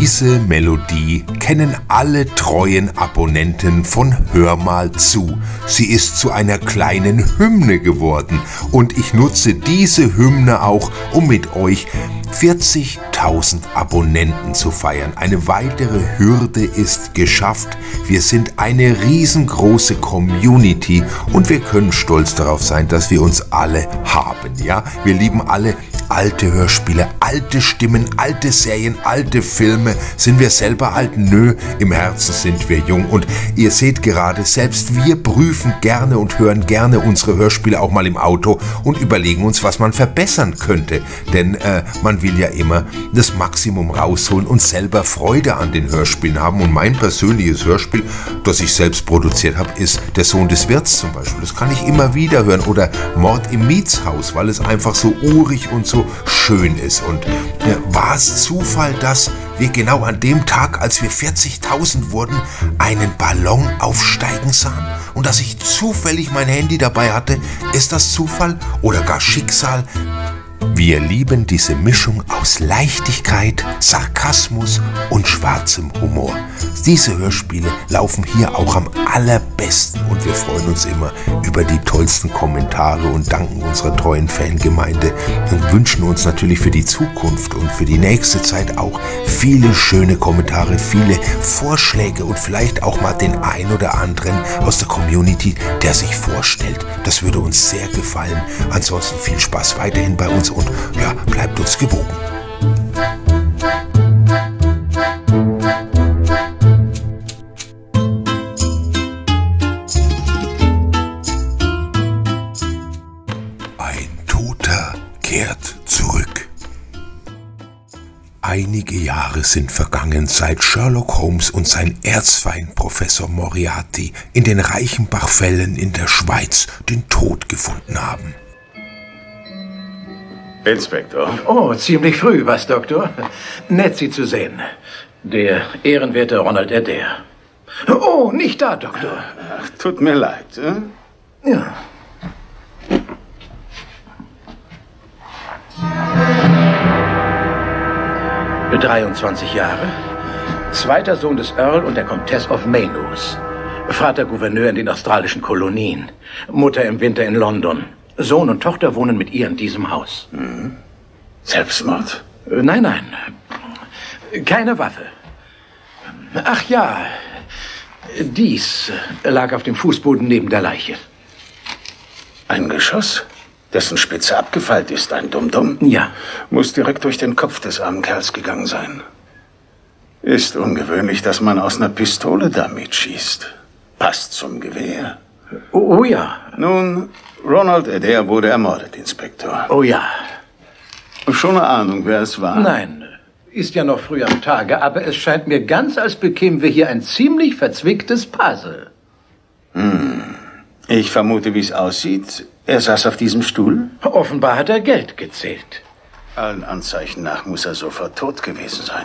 Diese Melodie kennen alle treuen Abonnenten von Hör mal zu. Sie ist zu einer kleinen Hymne geworden und ich nutze diese Hymne auch, um mit euch 40.000 Abonnenten zu feiern. Eine weitere Hürde ist geschafft. Wir sind eine riesengroße Community und wir können stolz darauf sein, dass wir uns alle haben. Ja, wir lieben alle alte Hörspiele, alte Stimmen, alte Serien, alte Filme. Sind wir selber alt? Nö, im Herzen sind wir jung. Und ihr seht gerade, selbst wir prüfen gerne und hören gerne unsere Hörspiele auch mal im Auto und überlegen uns, was man verbessern könnte. Denn man will ja immer das Maximum rausholen und selber Freude an den Hörspielen haben. Und mein persönliches Hörspiel, das ich selbst produziert habe, ist Der Sohn des Wirts zum Beispiel. Das kann ich immer wieder hören. Oder Mord im Mietshaus, weil es einfach so urig und so schön ist. Und war es Zufall, dass wir genau an dem Tag, als wir 40.000 wurden, einen Ballon aufsteigen sahen? Und dass ich zufällig mein Handy dabei hatte, ist das Zufall oder gar Schicksal? Wir lieben diese Mischung aus Leichtigkeit, Sarkasmus und schwarzem Humor. Diese Hörspiele laufen hier auch am allerbesten und wir freuen uns immer über die tollsten Kommentare und danken unserer treuen Fangemeinde und wünschen uns natürlich für die Zukunft und für die nächste Zeit auch viele schöne Kommentare, viele Vorschläge und vielleicht auch mal den ein oder anderen aus der Community, der sich vorstellt. Das würde uns sehr gefallen. Ansonsten viel Spaß weiterhin bei uns und ja, bleibt uns gewogen. Ein Toter kehrt zurück. Einige Jahre sind vergangen, seit Sherlock Holmes und sein Erzfeind Professor Moriarty in den Reichenbach-Fällen in der Schweiz den Tod gefunden haben. Inspektor. Oh, ziemlich früh, was, Doktor? Nett, Sie zu sehen. Der ehrenwerte Ronald Adair. Oh, nicht da, Doktor. Ach, tut mir leid. Ja. Für 23 Jahre. Zweiter Sohn des Earl und der Comtesse of Maynooth. Vater Gouverneur in den australischen Kolonien. Mutter im Winter in London. Sohn und Tochter wohnen mit ihr in diesem Haus. Mhm. Selbstmord? Nein, nein. Keine Waffe. Ach ja, dies lag auf dem Fußboden neben der Leiche. Ein Geschoss, dessen Spitze abgefeilt ist, ein Dumm-Dumm? Ja. Muss direkt durch den Kopf des armen Kerls gegangen sein. Ist ungewöhnlich, dass man aus einer Pistole damit schießt. Passt zum Gewehr. Oh ja. Nun, Ronald Adair wurde ermordet, Inspektor. Oh ja. Schon eine Ahnung, wer es war? Nein, ist ja noch früh am Tage, aber es scheint mir ganz, als bekämen wir hier ein ziemlich verzwicktes Puzzle. Ich vermute, wie es aussieht, er saß auf diesem Stuhl? Offenbar hat er Geld gezählt. Allen Anzeichen nach muss er sofort tot gewesen sein.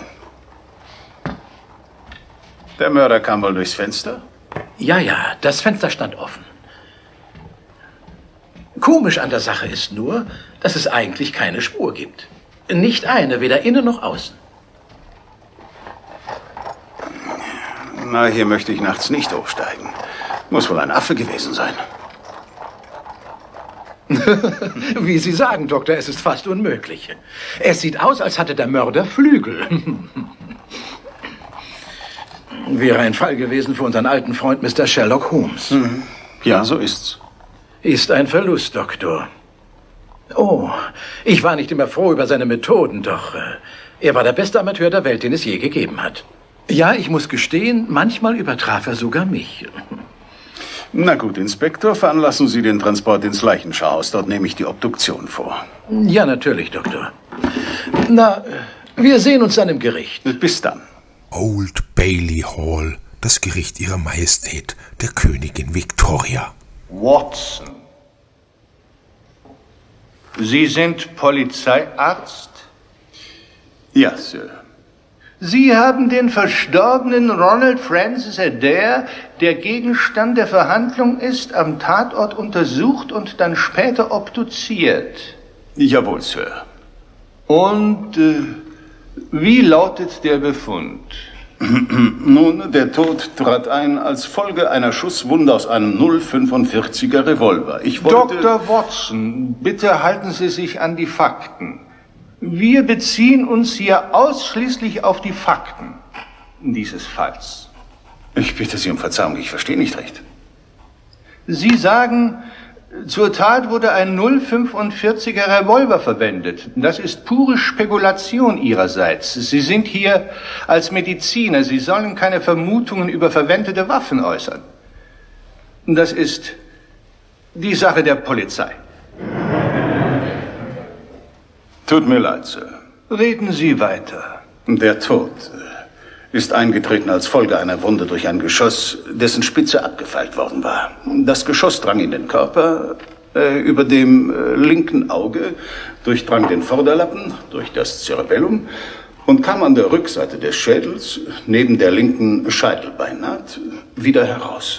Der Mörder kam wohl durchs Fenster? Ja, ja, das Fenster stand offen. Komisch an der Sache ist nur, dass es eigentlich keine Spur gibt. Nicht eine, weder innen noch außen. Na, hier möchte ich nachts nicht hochsteigen. Muss wohl ein Affe gewesen sein. Wie Sie sagen, Doktor, es ist fast unmöglich. Es sieht aus, als hatte der Mörder Flügel. Wäre ein Fall gewesen für unseren alten Freund Mr. Sherlock Holmes. Mhm. Ja, so ist's. Ist ein Verlust, Doktor. Oh, ich war nicht immer froh über seine Methoden, doch er war der beste Amateur der Welt, den es je gegeben hat. Ja, ich muss gestehen, manchmal übertraf er sogar mich. Na gut, Inspektor, veranlassen Sie den Transport ins Leichenschauhaus. Dort nehme ich die Obduktion vor. Ja, natürlich, Doktor. Na, wir sehen uns dann im Gericht. Bis dann. Old Bailey Hall, das Gericht Ihrer Majestät, der Königin Victoria. Watson. Sie sind Polizeiarzt? Ja, Sir. Sie haben den verstorbenen Ronald Francis Adair, der Gegenstand der Verhandlung ist, am Tatort untersucht und dann später obduziert. Jawohl, Sir. Und Wie lautet der Befund? Nun, der Tod trat ein als Folge einer Schusswunde aus einem 0,45er Revolver. Ich wollte... Dr. Watson, bitte halten Sie sich an die Fakten. Wir beziehen uns hier ausschließlich auf die Fakten dieses Falls. Ich bitte Sie um Verzeihung, ich verstehe nicht recht. Sie sagen, zur Tat wurde ein 0,45er Revolver verwendet. Das ist pure Spekulation Ihrerseits. Sie sind hier als Mediziner. Sie sollen keine Vermutungen über verwendete Waffen äußern. Das ist die Sache der Polizei. Tut mir leid, Sir. Reden Sie weiter. Der Tod ist eingetreten als Folge einer Wunde durch ein Geschoss, dessen Spitze abgefeilt worden war. Das Geschoss drang in den Körper, über dem linken Auge, durchdrang den Vorderlappen, durch das Cerebellum und kam an der Rückseite des Schädels, neben der linken Scheitelbeinnaht, wieder heraus.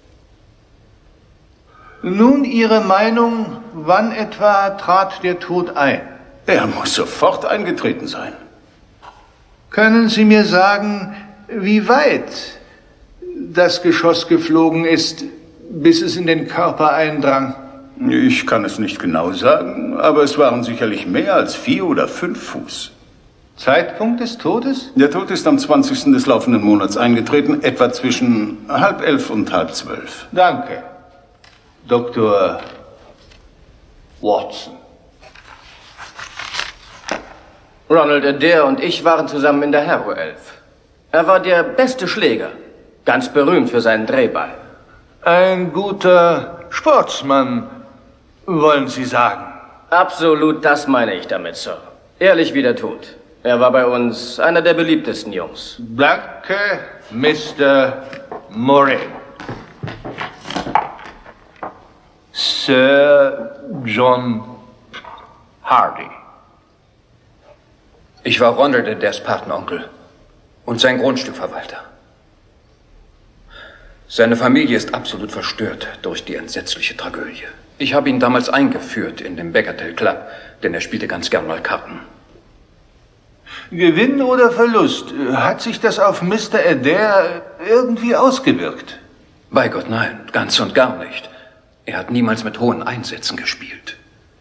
Nun Ihre Meinung, wann etwa trat der Tod ein? Er muss sofort eingetreten sein. Können Sie mir sagen, wie weit das Geschoss geflogen ist, bis es in den Körper eindrang? Ich kann es nicht genau sagen, aber es waren sicherlich mehr als 4 oder 5 Fuß. Zeitpunkt des Todes? Der Tod ist am 20. des laufenden Monats eingetreten, etwa zwischen 10:30 und 11:30. Danke, Dr. Watson. Ronald Adair und ich waren zusammen in der Harrow 11. Er war der beste Schläger, ganz berühmt für seinen Drehball. Ein guter Sportsmann, wollen Sie sagen? Absolut, das meine ich damit, Sir. Ehrlich wie der Tod. Er war bei uns einer der beliebtesten Jungs. Danke, Mr. Moray. Sir John Hardy. Ich war Ronald Adairs Patenonkel und sein Grundstückverwalter. Seine Familie ist absolut verstört durch die entsetzliche Tragödie. Ich habe ihn damals eingeführt in den Bagatelle Club, denn er spielte ganz gern mal Karten. Gewinn oder Verlust? Hat sich das auf Mr. Adair irgendwie ausgewirkt? Bei Gott nein, ganz und gar nicht. Er hat niemals mit hohen Einsätzen gespielt.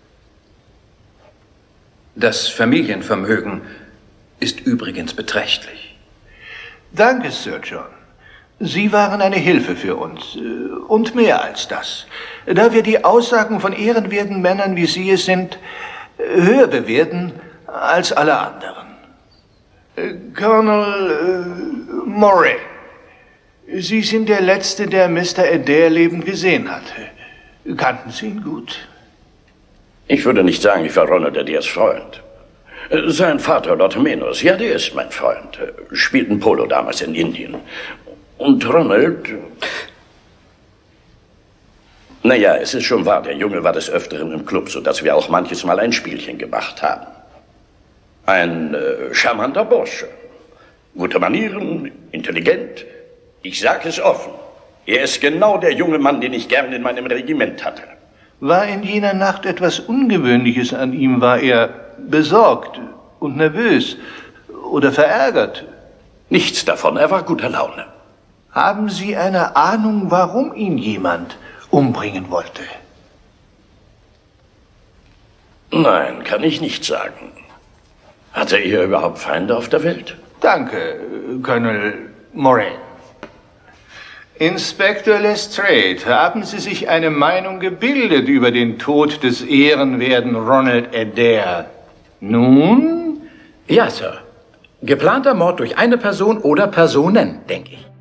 Das Familienvermögen ist übrigens beträchtlich. Danke, Sir John. Sie waren eine Hilfe für uns. Und mehr als das. Da wir die Aussagen von ehrenwerten Männern, wie Sie es sind, höher bewerten als alle anderen. Colonel Moray, Sie sind der Letzte, der Mr. Adair lebend gesehen hat. Kannten Sie ihn gut? Ich würde nicht sagen, ich war Ronald Adairs Freund. Sein Vater, Lord Menos, ja, der ist mein Freund. Spielten Polo damals in Indien. Und Ronald... Naja, es ist schon wahr, der Junge war des Öfteren im Club, sodass wir auch manches Mal ein Spielchen gemacht haben. Ein charmanter Bursche. Gute Manieren, intelligent. Ich sage es offen. Er ist genau der junge Mann, den ich gern in meinem Regiment hatte. War in jener Nacht etwas Ungewöhnliches an ihm? War er besorgt und nervös oder verärgert? Nichts davon, er war guter Laune. Haben Sie eine Ahnung, warum ihn jemand umbringen wollte? Nein, kann ich nicht sagen. Hatte er überhaupt Feinde auf der Welt? Danke, Colonel Moray. Inspektor Lestrade, haben Sie sich eine Meinung gebildet über den Tod des ehrenwerten Ronald Adair? Nun? Ja, Sir. Geplanter Mord durch eine Person oder Personen, denke ich.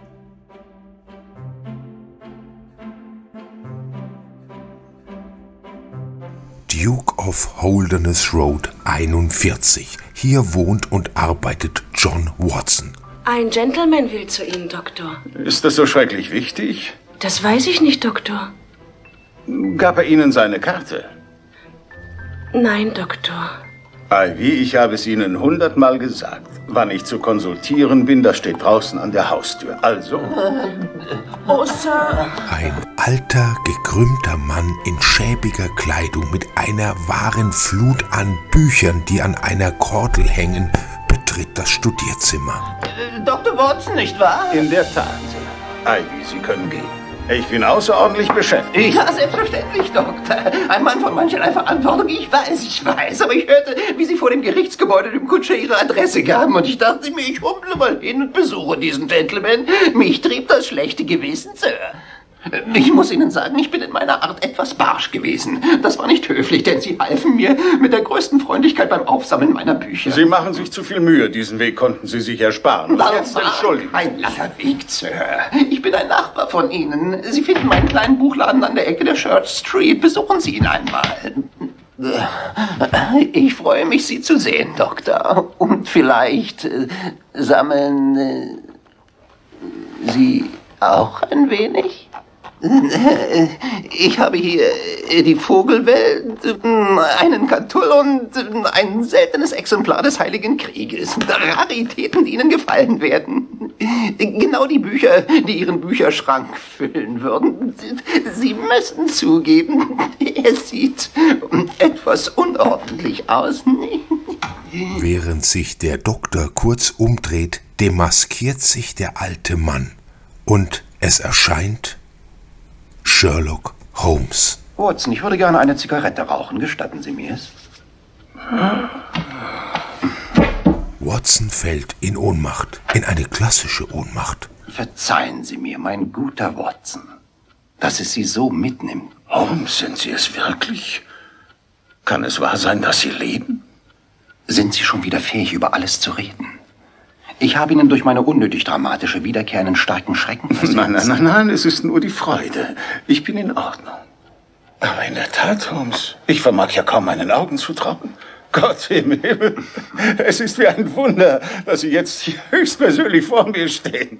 Duke of Holderness Road 41. Hier wohnt und arbeitet John Watson. Ein Gentleman will zu Ihnen, Doktor. Ist das so schrecklich wichtig? Das weiß ich nicht, Doktor. Gab er Ihnen seine Karte? Nein, Doktor. Ivy, ich habe es Ihnen 100-mal gesagt. Wann ich zu konsultieren bin, das steht draußen an der Haustür. Also... Oh, Sir. Ein alter, gekrümmter Mann in schäbiger Kleidung mit einer wahren Flut an Büchern, die an einer Kordel hängen, betritt das Studierzimmer. Dr. Watson, nicht wahr? In der Tat. Ivy, Sie können gehen. Ich bin außerordentlich beschäftigt. Ja, selbstverständlich, Doktor. Ein Mann von mancherlei Verantwortung. Ich weiß. Aber ich hörte, wie Sie vor dem Gerichtsgebäude dem Kutscher Ihre Adresse gaben. Und ich dachte mir, ich humple mal hin und besuche diesen Gentleman. Mich trieb das schlechte Gewissen, Sir. Ich muss Ihnen sagen, ich bin in meiner Art etwas barsch gewesen. Das war nicht höflich, denn Sie halfen mir mit der größten Freundlichkeit beim Aufsammeln meiner Bücher. Sie machen sich zu viel Mühe. Diesen Weg konnten Sie sich ersparen. Jetzt entschuldigen. Ein langer Weg, Sir. Ich bin ein Nachbar von Ihnen. Sie finden meinen kleinen Buchladen an der Ecke der Church Street. Besuchen Sie ihn einmal. Ich freue mich, Sie zu sehen, Doktor. Und vielleicht sammeln Sie auch ein wenig? Ich habe hier die Vogelwelt, einen Catull und ein seltenes Exemplar des Heiligen Krieges. Raritäten, die Ihnen gefallen werden. Genau die Bücher, die Ihren Bücherschrank füllen würden. Sie müssen zugeben, er sieht etwas unordentlich aus. Während sich der Doktor kurz umdreht, demaskiert sich der alte Mann. Und es erscheint Sherlock Holmes. Watson, ich würde gerne eine Zigarette rauchen. Gestatten Sie mir es? Watson fällt in Ohnmacht, in eine klassische Ohnmacht. Verzeihen Sie mir, mein guter Watson, dass es Sie so mitnimmt. Holmes, sind Sie es wirklich? Kann es wahr sein, dass Sie leben? Sind Sie schon wieder fähig, über alles zu reden? Ich habe Ihnen durch meine unnötig dramatische Wiederkehr einen starken Schrecken versetzt. Nein, es ist nur die Freude. Ich bin in Ordnung. Aber in der Tat, Holmes, ich vermag ja kaum meinen Augen zu trauen. Gott im Himmel, es ist wie ein Wunder, dass Sie jetzt hier höchstpersönlich vor mir stehen.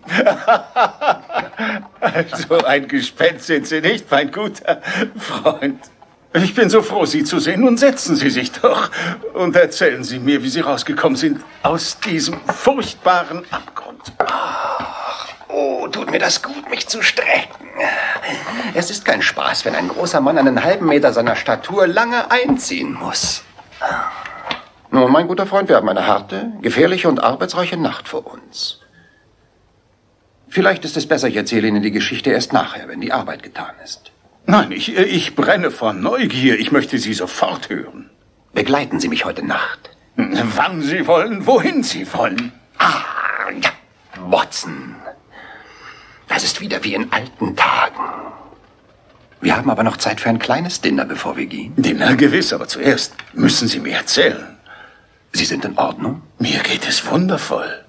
Also ein Gespenst sind Sie nicht, mein guter Freund. Ich bin so froh, Sie zu sehen. Nun setzen Sie sich doch und erzählen Sie mir, wie Sie rausgekommen sind aus diesem furchtbaren Abgrund. Oh, tut mir das gut, mich zu strecken. Es ist kein Spaß, wenn ein großer Mann einen halben Meter seiner Statur lange einziehen muss. Nun, mein guter Freund, wir haben eine harte, gefährliche und arbeitsreiche Nacht vor uns. Vielleicht ist es besser, ich erzähle Ihnen die Geschichte erst nachher, wenn die Arbeit getan ist. Nein, ich brenne vor Neugier. Ich möchte Sie sofort hören. Begleiten Sie mich heute Nacht. Wann Sie wollen, wohin Sie wollen. Ja, Watson. Das ist wieder wie in alten Tagen. Wir haben aber noch Zeit für ein kleines Dinner, bevor wir gehen. Dinner gewiss, aber zuerst müssen Sie mir erzählen. Sie sind in Ordnung? Mir geht es wundervoll.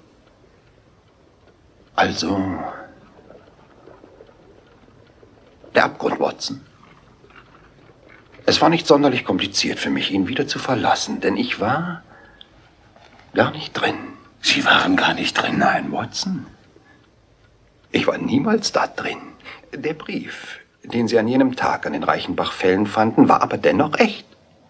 Also, der Abgrund, Watson. Es war nicht sonderlich kompliziert für mich, ihn wieder zu verlassen, denn ich war gar nicht drin. Sie waren gar nicht drin? Nein, Watson. Ich war niemals da drin. Der Brief, den Sie an jenem Tag an den Reichenbach-Fällen fanden, war aber dennoch echt.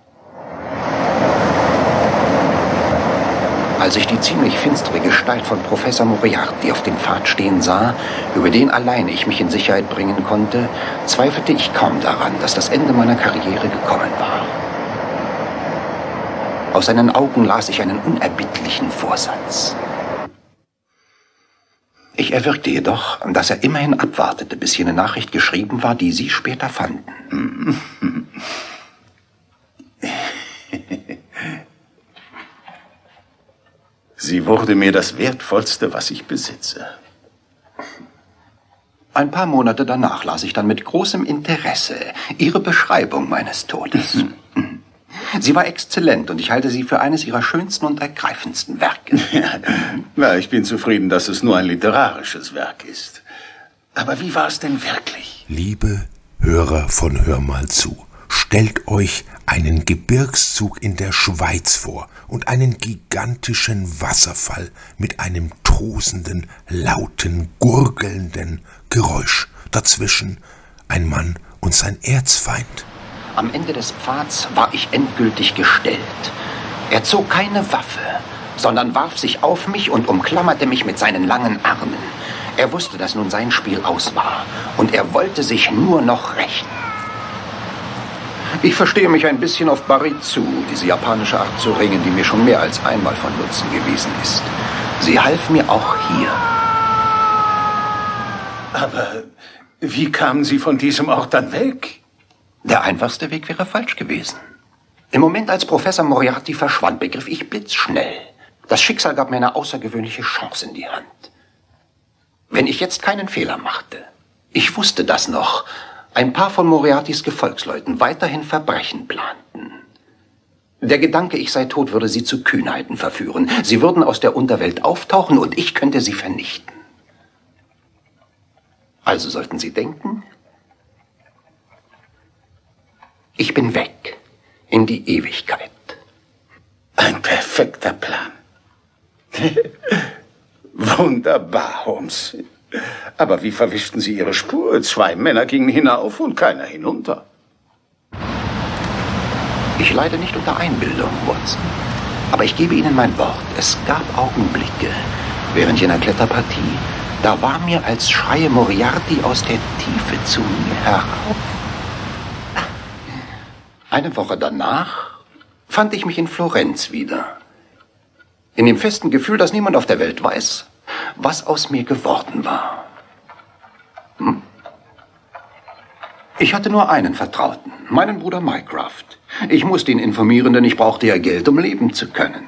Als ich die ziemlich finstere Gestalt von Professor Moriarty auf dem Pfad stehen sah, über den allein ich mich in Sicherheit bringen konnte, zweifelte ich kaum daran, dass das Ende meiner Karriere gekommen war. Aus seinen Augen las ich einen unerbittlichen Vorsatz. Ich erwirkte jedoch, dass er immerhin abwartete, bis hier eine Nachricht geschrieben war, die Sie später fanden. Sie wurde mir das Wertvollste, was ich besitze. Ein paar Monate danach las ich dann mit großem Interesse Ihre Beschreibung meines Todes. Sie war exzellent und ich halte sie für eines Ihrer schönsten und ergreifendsten Werke. Na, ich bin zufrieden, dass es nur ein literarisches Werk ist. Aber wie war es denn wirklich? Liebe Hörer von Hör mal zu, stellt euch einen Gebirgszug in der Schweiz vor und einen gigantischen Wasserfall mit einem tosenden, lauten, gurgelnden Geräusch. Dazwischen ein Mann und sein Erzfeind. Am Ende des Pfads war ich endgültig gestellt. Er zog keine Waffe, sondern warf sich auf mich und umklammerte mich mit seinen langen Armen. Er wusste, dass nun sein Spiel aus war und er wollte sich nur noch rächen. Ich verstehe mich ein bisschen auf Baritsu, diese japanische Art zu ringen, die mir schon mehr als einmal von Nutzen gewesen ist. Sie half mir auch hier. Aber wie kamen Sie von diesem Ort dann weg? Der einfachste Weg wäre falsch gewesen. Im Moment, als Professor Moriarty verschwand, begriff ich blitzschnell. Das Schicksal gab mir eine außergewöhnliche Chance in die Hand. Wenn ich jetzt keinen Fehler machte, ich wusste das noch, ein paar von Moriartys Gefolgsleuten weiterhin Verbrechen planten. Der Gedanke, ich sei tot, würde sie zu Kühnheiten verführen. Sie würden aus der Unterwelt auftauchen und ich könnte sie vernichten. Also sollten sie denken, ich bin weg in die Ewigkeit. Ein perfekter Plan. Wunderbar, Holmes. Aber wie verwischten Sie Ihre Spur? 2 Männer gingen hinauf und keiner hinunter. Ich leide nicht unter Einbildung, Watson. Aber ich gebe Ihnen mein Wort. Es gab Augenblicke während jener Kletterpartie, da war mir, als schreie Moriarty aus der Tiefe zu mir herauf. Eine Woche danach fand ich mich in Florenz wieder. In dem festen Gefühl, dass niemand auf der Welt weiß, was aus mir geworden war. Ich hatte nur einen Vertrauten, meinen Bruder Mycroft. Ich musste ihn informieren, denn ich brauchte ja Geld, um leben zu können.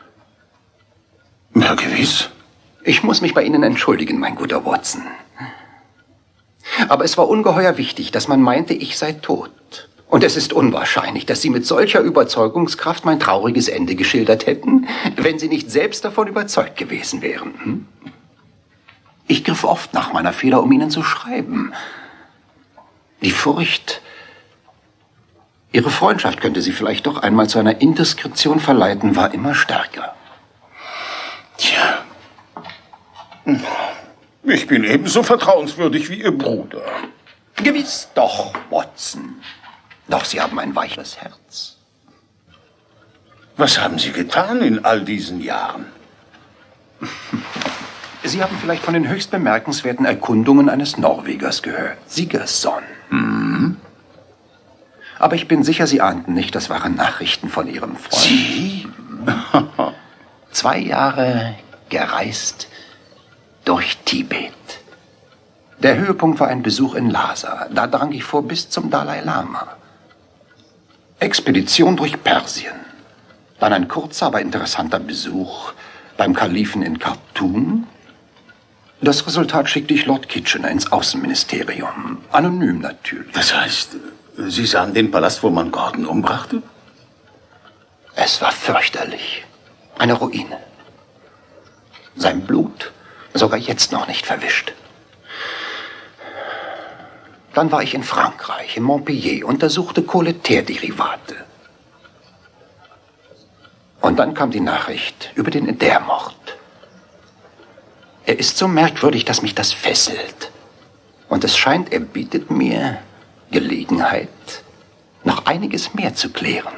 Ja, gewiss. Ich muss mich bei Ihnen entschuldigen, mein guter Watson. Aber es war ungeheuer wichtig, dass man meinte, ich sei tot. Und es ist unwahrscheinlich, dass Sie mit solcher Überzeugungskraft mein trauriges Ende geschildert hätten, wenn Sie nicht selbst davon überzeugt gewesen wären. Ich griff oft nach meiner Feder, um Ihnen zu schreiben. Die Furcht, Ihre Freundschaft könnte Sie vielleicht doch einmal zu einer Indiskretion verleiten, war immer stärker. Tja. Ich bin ebenso vertrauenswürdig wie Ihr Bruder. Gewiss doch, Watson. Doch Sie haben ein weiches Herz. Was haben Sie getan in all diesen Jahren? Sie haben vielleicht von den höchst bemerkenswerten Erkundungen eines Norwegers gehört. Sigurdsson. Aber ich bin sicher, Sie ahnten nicht, das waren Nachrichten von Ihrem Freund. Sie? 2 Jahre gereist durch Tibet. Der Höhepunkt war ein Besuch in Lhasa. Da drang ich vor bis zum Dalai Lama. Expedition durch Persien. Dann ein kurzer, aber interessanter Besuch beim Kalifen in Khartoum. Das Resultat schickte ich Lord Kitchener ins Außenministerium. Anonym natürlich. Das heißt, Sie sahen den Palast, wo man Gordon umbrachte? Es war fürchterlich. Eine Ruine. Sein Blut sogar jetzt noch nicht verwischt. Dann war ich in Frankreich, in Montpellier, untersuchte Kohleterderivate. Und dann kam die Nachricht über den Adair-Mord. Er ist so merkwürdig, dass mich das fesselt. Und es scheint, er bietet mir Gelegenheit, noch einiges mehr zu klären.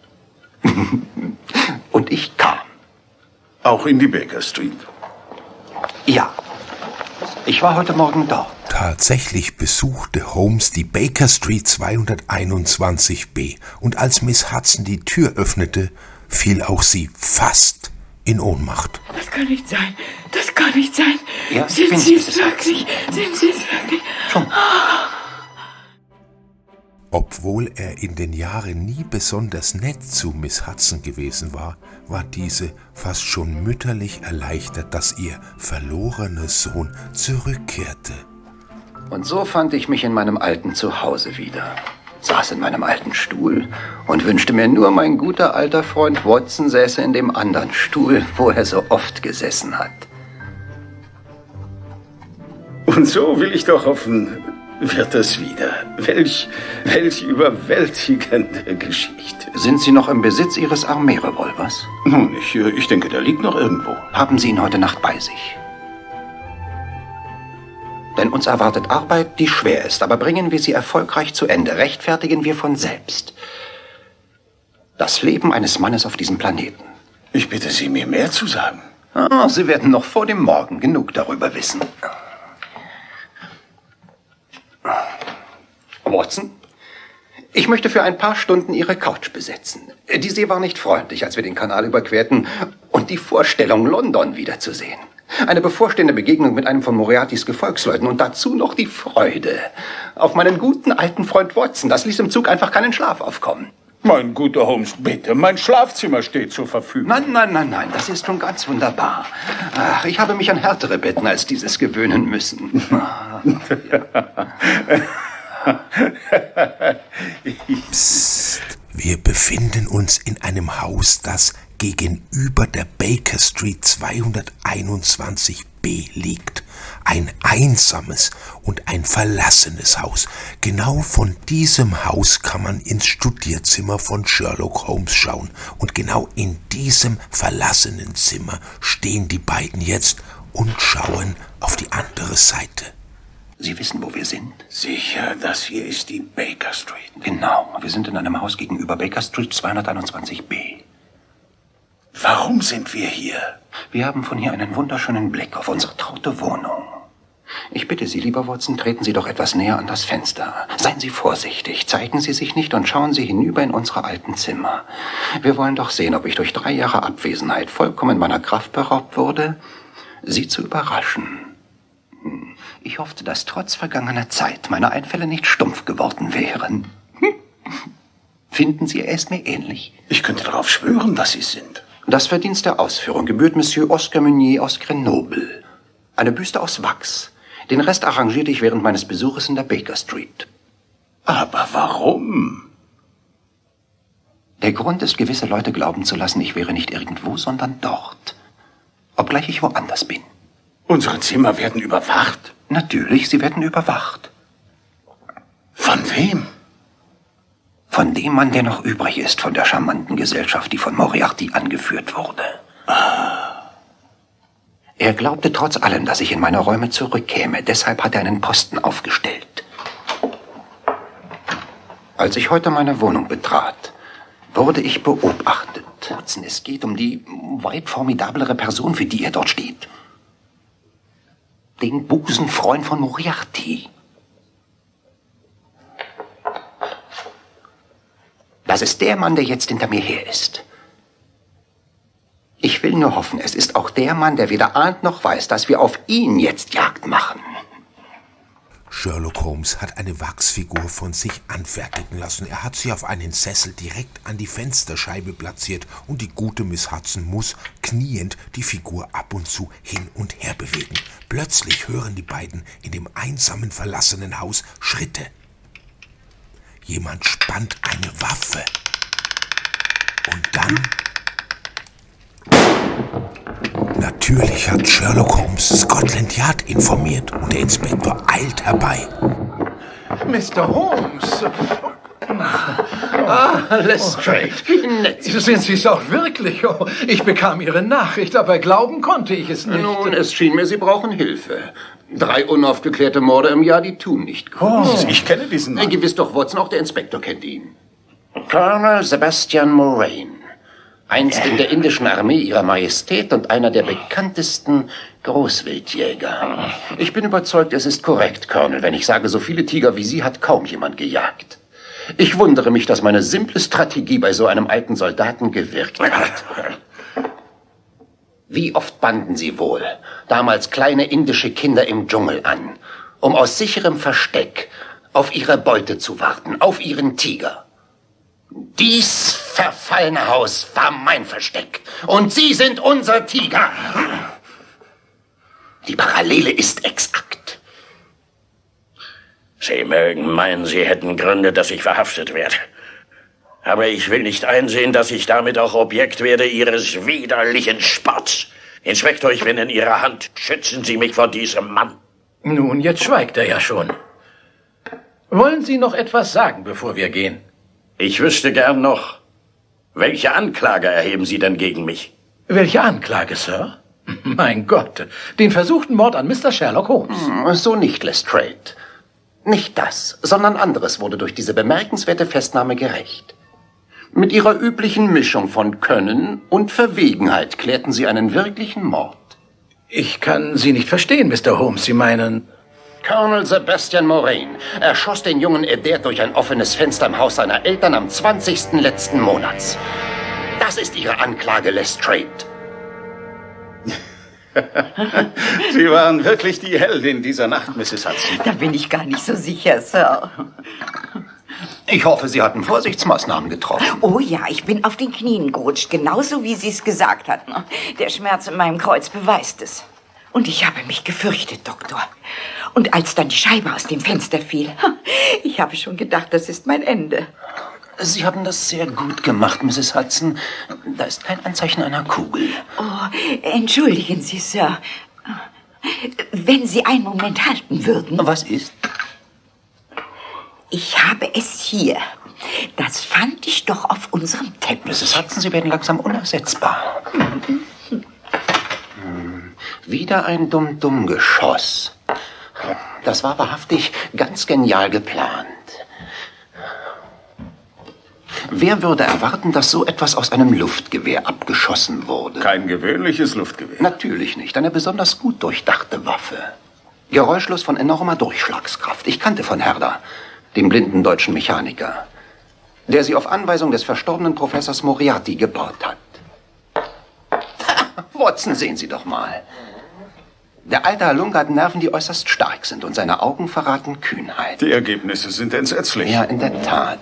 Und ich kam. Auch in die Baker Street? Ja. Ich war heute Morgen dort. Tatsächlich besuchte Holmes die Baker Street 221b und als Miss Hudson die Tür öffnete, fiel auch sie fast in Ohnmacht. Das kann nicht sein. Das kann nicht sein. Ja, sind Sie es wirklich? Sind Sie es wirklich? Schon. Obwohl er in den Jahren nie besonders nett zu Miss Hudson gewesen war, war diese fast schon mütterlich erleichtert, dass ihr verlorener Sohn zurückkehrte. Und so fand ich mich in meinem alten Zuhause wieder. Saß in meinem alten Stuhl und wünschte mir nur, mein guter alter Freund Watson säße in dem anderen Stuhl, wo er so oft gesessen hat. Und so will ich doch hoffen, wird es wieder. Welch überwältigende Geschichte. Sind Sie noch im Besitz Ihres Armeerevolvers? Nun, ich denke, der liegt noch irgendwo. Haben Sie ihn heute Nacht bei sich? Denn uns erwartet Arbeit, die schwer ist, aber bringen wir sie erfolgreich zu Ende, rechtfertigen wir von selbst das Leben eines Mannes auf diesem Planeten. Ich bitte Sie, mir mehr zu sagen. Sie werden noch vor dem Morgen genug darüber wissen. Watson, Ich möchte für ein paar Stunden Ihre Couch besetzen. Die See war nicht freundlich, als wir den Kanal überquerten. Und die Vorstellung, London wiederzusehen. Eine bevorstehende Begegnung mit einem von Moriartys Gefolgsleuten und dazu noch die Freude auf meinen guten alten Freund Watson. Das ließ im Zug einfach keinen Schlaf aufkommen. Mein guter Holmes, bitte, mein Schlafzimmer steht zur Verfügung. Nein, das ist schon ganz wunderbar. Ach, ich habe mich an härtere Betten als dieses gewöhnen müssen. Psst, wir befinden uns in einem Haus, das gegenüber der Baker Street 221b liegt. Ein einsames und ein verlassenes Haus. Genau von diesem Haus kann man ins Studierzimmer von Sherlock Holmes schauen. Und genau in diesem verlassenen Zimmer stehen die beiden jetzt und schauen auf die andere Seite. Sie wissen, wo wir sind? Sicher, das hier ist die Baker Street. Genau, wir sind in einem Haus gegenüber Baker Street 221b. Warum sind wir hier? Wir haben von hier einen wunderschönen Blick auf unsere traute Wohnung. Ich bitte Sie, lieber Watson, treten Sie doch etwas näher an das Fenster. Seien Sie vorsichtig, zeigen Sie sich nicht und schauen Sie hinüber in unsere alten Zimmer. Wir wollen doch sehen, ob ich durch 3 Jahre Abwesenheit vollkommen meiner Kraft beraubt wurde, Sie zu überraschen. Ich hoffte, dass trotz vergangener Zeit meine Einfälle nicht stumpf geworden wären. Finden Sie es mir ähnlich? Ich könnte darauf schwören, dass Sie sind. Das Verdienst der Ausführung gebührt Monsieur Oscar Meunier aus Grenoble. Eine Büste aus Wachs. Den Rest arrangierte ich während meines Besuches in der Baker Street. Aber warum? Der Grund ist, gewisse Leute glauben zu lassen, ich wäre nicht irgendwo, sondern dort. Obgleich ich woanders bin. Unsere Zimmer werden überwacht? Natürlich, sie werden überwacht. Von wem? Von dem Mann, der noch übrig ist von der charmanten Gesellschaft, die von Moriarty angeführt wurde. Er glaubte trotz allem, dass ich in meine Räume zurückkäme. Deshalb hat er einen Posten aufgestellt. Als ich heute meine Wohnung betrat, wurde ich beobachtet. Es geht um die weit formidablere Person, für die er dort steht. Den Busenfreund von Moriarty. Das ist der Mann, der jetzt hinter mir her ist. Ich will nur hoffen, es ist auch der Mann, der weder ahnt noch weiß, dass wir auf ihn jetzt Jagd machen. Sherlock Holmes hat eine Wachsfigur von sich anfertigen lassen. Er hat sie auf einen Sessel direkt an die Fensterscheibe platziert und die gute Miss Hudson muss kniend die Figur ab und zu hin und her bewegen. Plötzlich hören die beiden in dem einsamen, verlassenen Haus Schritte. Jemand spannt eine Waffe. Und dann... Natürlich hat Sherlock Holmes Scotland Yard informiert und der Inspektor eilt herbei. Mr. Holmes! Lestrade. Sind Sie es auch wirklich? Oh, ich bekam Ihre Nachricht, aber glauben konnte ich es nicht. Nun, es schien mir, Sie brauchen Hilfe. 3 unaufgeklärte Morde im Jahr, die tun nicht gut. Oh, ich kenne diesen Mann. Gewiss doch, Watson, auch der Inspektor kennt ihn. Colonel Sebastian Moraine. Einst in der indischen Armee Ihrer Majestät und einer der bekanntesten Großwildjäger. Ich bin überzeugt, es ist korrekt, Colonel, wenn ich sage, so viele Tiger wie Sie hat kaum jemand gejagt. Ich wundere mich, dass meine simple Strategie bei so einem alten Soldaten gewirkt hat. Wie oft banden Sie wohl damals kleine indische Kinder im Dschungel an, um aus sicherem Versteck auf ihre Beute zu warten, auf ihren Tiger? Dies verfallene Haus war mein Versteck. Und Sie sind unser Tiger. Die Parallele ist exakt. Sie mögen meinen, Sie hätten Gründe, dass ich verhaftet werde. Aber ich will nicht einsehen, dass ich damit auch Objekt werde Ihres widerlichen Spotts. Inspektor, ich bin in Ihrer Hand. Schützen Sie mich vor diesem Mann. Nun, jetzt schweigt er ja schon. Wollen Sie noch etwas sagen, bevor wir gehen? Ich wüsste gern noch, welche Anklage erheben Sie denn gegen mich? Welche Anklage, Sir? Mein Gott, den versuchten Mord an Mr. Sherlock Holmes. So nicht, Lestrade. Nicht das, sondern anderes wurde durch diese bemerkenswerte Festnahme gerecht. Mit Ihrer üblichen Mischung von Können und Verwegenheit klärten Sie einen wirklichen Mord. Ich kann Sie nicht verstehen, Mr. Holmes. Sie meinen... Colonel Sebastian Moraine erschoss den jungen Adair durch ein offenes Fenster im Haus seiner Eltern am 20. letzten Monats. Das ist Ihre Anklage, Lestrade. Sie waren wirklich die Heldin dieser Nacht, Mrs. Hudson. Da bin ich gar nicht so sicher, Sir. Ich hoffe, Sie hatten Vorsichtsmaßnahmen getroffen. Oh ja, ich bin auf den Knien gerutscht, genauso wie Sie es gesagt hatten. Der Schmerz in meinem Kreuz beweist es. Und ich habe mich gefürchtet, Doktor. Und als dann die Scheibe aus dem Fenster fiel, ich habe schon gedacht, das ist mein Ende. Sie haben das sehr gut gemacht, Mrs. Hudson. Da ist kein Anzeichen einer Kugel. Oh, entschuldigen Sie, Sir. Wenn Sie einen Moment halten würden. Was ist? Ich habe es hier. Das fand ich doch auf unserem Teppich. Mrs. Hudson, Sie werden langsam unersetzbar. Wieder ein Dumm-Dumm-Geschoss. Das war wahrhaftig ganz genial geplant. Wer würde erwarten, dass so etwas aus einem Luftgewehr abgeschossen wurde? Kein gewöhnliches Luftgewehr. Natürlich nicht. Eine besonders gut durchdachte Waffe. Geräuschlos von enormer Durchschlagskraft. Ich kannte von Herder, dem blinden deutschen Mechaniker, der sie auf Anweisung des verstorbenen Professors Moriarty gebaut hat. Watson, sehen Sie doch mal. Der alte Halunke hat Nerven, die äußerst stark sind, und seine Augen verraten Kühnheit. Die Ergebnisse sind entsetzlich. Ja, in der Tat.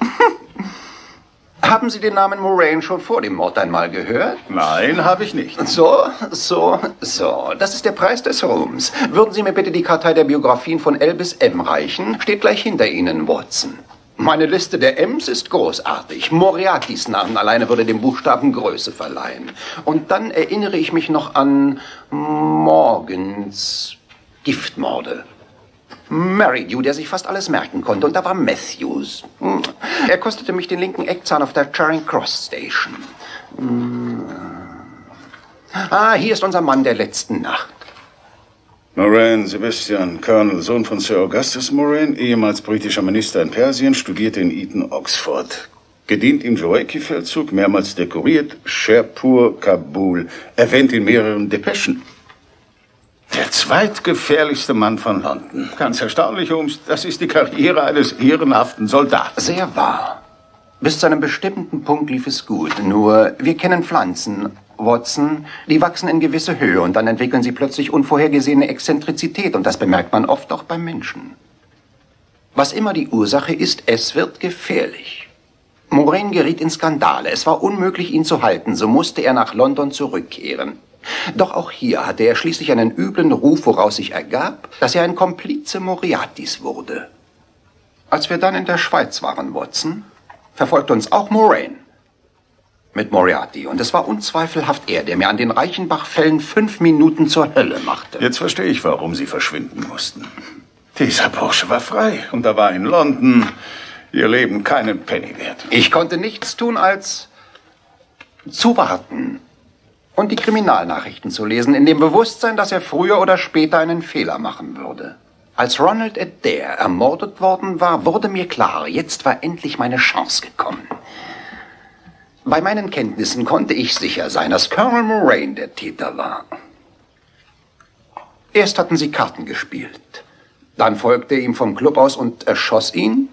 Haben Sie den Namen Moraine schon vor dem Mord einmal gehört? Nein, habe ich nicht. So. Das ist der Preis des Ruhms. Würden Sie mir bitte die Kartei der Biografien von L bis M reichen? Steht gleich hinter Ihnen, Watson. Meine Liste der M's ist großartig. Moriartys Namen alleine würde dem Buchstaben Größe verleihen. Und dann erinnere ich mich noch an Morgans Giftmorde. Merridew, der sich fast alles merken konnte. Und da war Matthews. Er kostete mich den linken Eckzahn auf der Charing Cross Station. Hier ist unser Mann der letzten Nacht. Moraine Sebastian, Colonel, Sohn von Sir Augustus Moraine, ehemals britischer Minister in Persien, studierte in Eton, Oxford. Gedient im Joaiki-Feldzug, mehrmals dekoriert, Sherpur, Kabul, erwähnt in mehreren Depeschen. Der zweitgefährlichste Mann von London. Ganz erstaunlich, Holmes, das ist die Karriere eines ehrenhaften Soldaten. Sehr wahr. Bis zu einem bestimmten Punkt lief es gut. Nur, wir kennen Pflanzen, Watson, die wachsen in gewisse Höhe und dann entwickeln sie plötzlich unvorhergesehene Exzentrizität und das bemerkt man oft auch beim Menschen. Was immer die Ursache ist, es wird gefährlich. Moraine geriet in Skandale. Es war unmöglich, ihn zu halten, so musste er nach London zurückkehren. Doch auch hier hatte er schließlich einen üblen Ruf, woraus sich ergab, dass er ein Komplize Moriartys wurde. Als wir dann in der Schweiz waren, Watson, verfolgte uns auch Moraine mit Moriarty. Und es war unzweifelhaft er, der mir an den Reichenbach-Fällen 5 Minuten zur Hölle machte. Jetzt verstehe ich, warum Sie verschwinden mussten. Dieser Bursche war frei und da war in London Ihr Leben keinen Penny wert. Ich konnte nichts tun, als zu warten und die Kriminalnachrichten zu lesen, in dem Bewusstsein, dass er früher oder später einen Fehler machen würde. Als Ronald Adair ermordet worden war, wurde mir klar, jetzt war endlich meine Chance gekommen. Bei meinen Kenntnissen konnte ich sicher sein, dass Colonel Moraine der Täter war. Erst hatten sie Karten gespielt. Dann folgte er ihm vom Club aus und erschoss ihn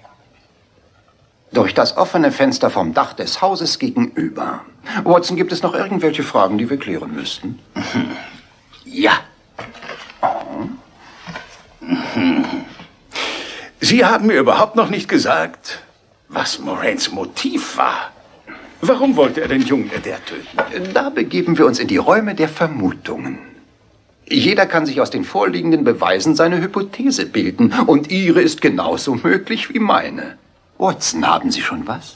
durch das offene Fenster vom Dach des Hauses gegenüber. Watson, gibt es noch irgendwelche Fragen, die wir klären müssten? Ja. Sie haben mir überhaupt noch nicht gesagt, was Moraines Motiv war. Warum wollte er den jungen Adair töten? Da begeben wir uns in die Räume der Vermutungen. Jeder kann sich aus den vorliegenden Beweisen seine Hypothese bilden. Und Ihre ist genauso möglich wie meine. Watson, haben Sie schon was?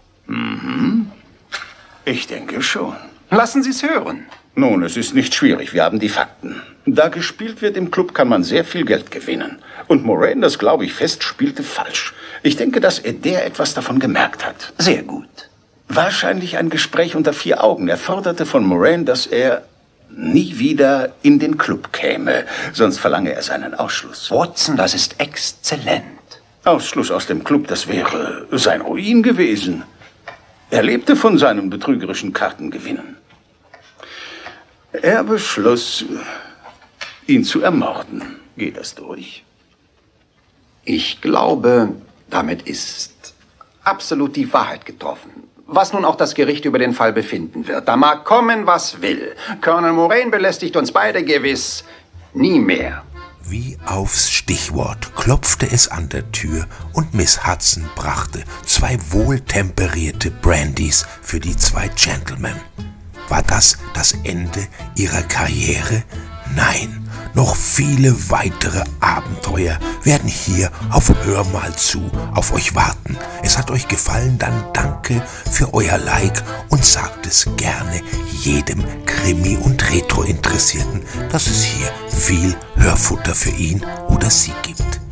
Ich denke schon. Lassen Sie es hören. Nun, es ist nicht schwierig. Wir haben die Fakten. Da gespielt wird im Club, kann man sehr viel Geld gewinnen. Und Moraine, das glaube ich fest, spielte falsch. Ich denke, dass Adair etwas davon gemerkt hat. Sehr gut. Wahrscheinlich ein Gespräch unter 4 Augen. Er forderte von Moraine, dass er nie wieder in den Club käme. Sonst verlange er seinen Ausschluss. Watson, das ist exzellent. Ausschluss aus dem Club, das wäre sein Ruin gewesen. Er lebte von seinen betrügerischen Kartengewinnen. Er beschloss, ihn zu ermorden. Geht das durch? Ich glaube, damit ist absolut die Wahrheit getroffen. Was nun auch das Gericht über den Fall befinden wird. Da mag kommen, was will. Colonel Moraine belästigt uns beide gewiss nie mehr. Wie aufs Stichwort klopfte es an der Tür und Miss Hudson brachte 2 wohltemperierte Brandys für die 2 Gentlemen. War das das Ende ihrer Karriere? Nein, noch viele weitere Abenteuer werden hier auf Hör mal zu auf euch warten. Es hat euch gefallen, dann danke für euer Like und sagt es gerne jedem Krimi- und Retro-Interessierten, dass es hier viel Hörfutter für ihn oder sie gibt.